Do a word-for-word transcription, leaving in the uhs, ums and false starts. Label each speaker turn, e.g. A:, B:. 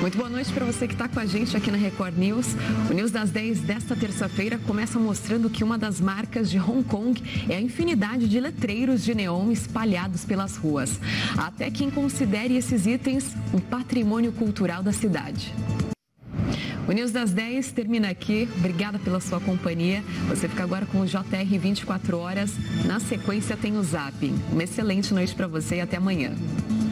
A: Muito boa noite para você que está com a gente aqui na Record News. O News das dez desta terça-feira começa mostrando que uma das marcas de Hong Kong é a infinidade de letreiros de neon espalhados pelas ruas. Há até quem considere esses itens um patrimônio cultural da cidade. O News das dez termina aqui. Obrigada pela sua companhia. Você fica agora com o J R vinte e quatro horas. Na sequência tem o Zap. Uma excelente noite para você e até amanhã.